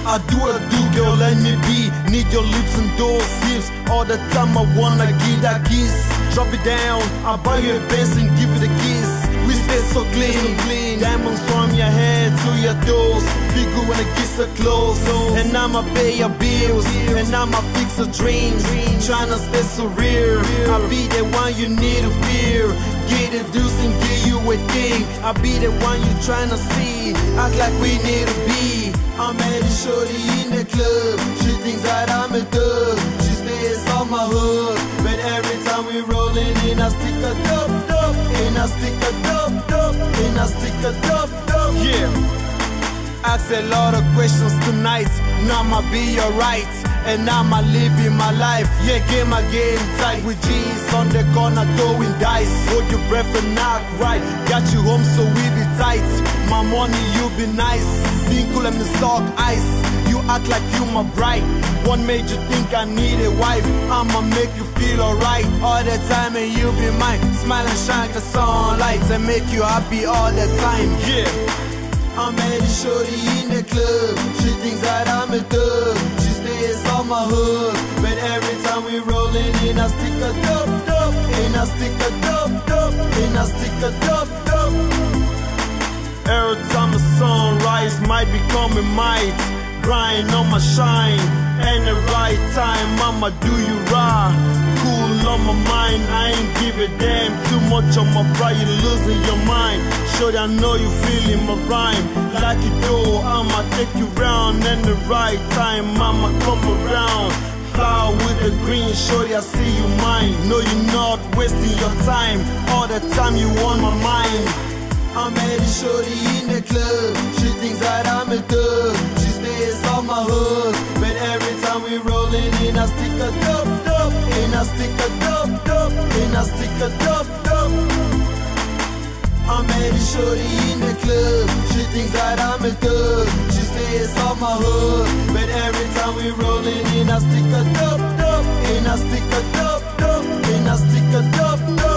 I do, girl, let me be. Need your lips and those hips. All the time I wanna give that kiss. Drop it down, I buy you a Benz and give it a kiss. We stay so clean, diamonds from your head to your toes. Feel good when I kiss her close. And I'ma pay your bills, and I'ma fix your dreams. Tryna stay so real, I'll be the one you need to fear. Get a deuce and give you a thing. I'll be the one you tryna see. Act like we need to be. I met a shorty in the club. She thinks that I'm a thug. She stays on my hood, but every time we rollin' in, I stick a dub, and I stick a dub, and I stick a dub. Yeah. Ask a lot of questions tonight. Now I'ma be alright, and I'ma living my life. Yeah, game I getting tight with G's on the corner throwing dice. Hold your breath and knock right. Got you home so we be tight. My money you be nice. Being cool and the sock ice. You act like you my bride. One made you think I need a wife. I'ma make you feel alright all the time, and you be mine. Smile and shine like the sunlight and make you happy all the time. Yeah. I met a shorty in the club. She thinks that I'm a thug. She stays on my hood, but every time we rollin' in, I stick a dub, and I stick a dub, and I stick a dub. Every time the sunrise might become a might. Grind on my shine, and the right time I'ma do you right. Cool on my mind, I ain't give a damn. Too much on my pride, you losing your mind. Sure I know you feeling my rhyme. Like you do, I'ma take you round. And the right time I'ma come around. Flower with the green, shorty, I see you mine. No, you're not wasting your time. All the time you on my mind. I met a shorty in the club. She thinks that I'm a thug. She stays on my hood, but every time we rollin' in, I stick a dub, and I stick a dub, and I stick a dub. I met a shorty in the club. She thinks that I'm a thug. She stays on my hood, but every time we rollin' in, I stick a dub, and I stick a dub, and I stick a dub.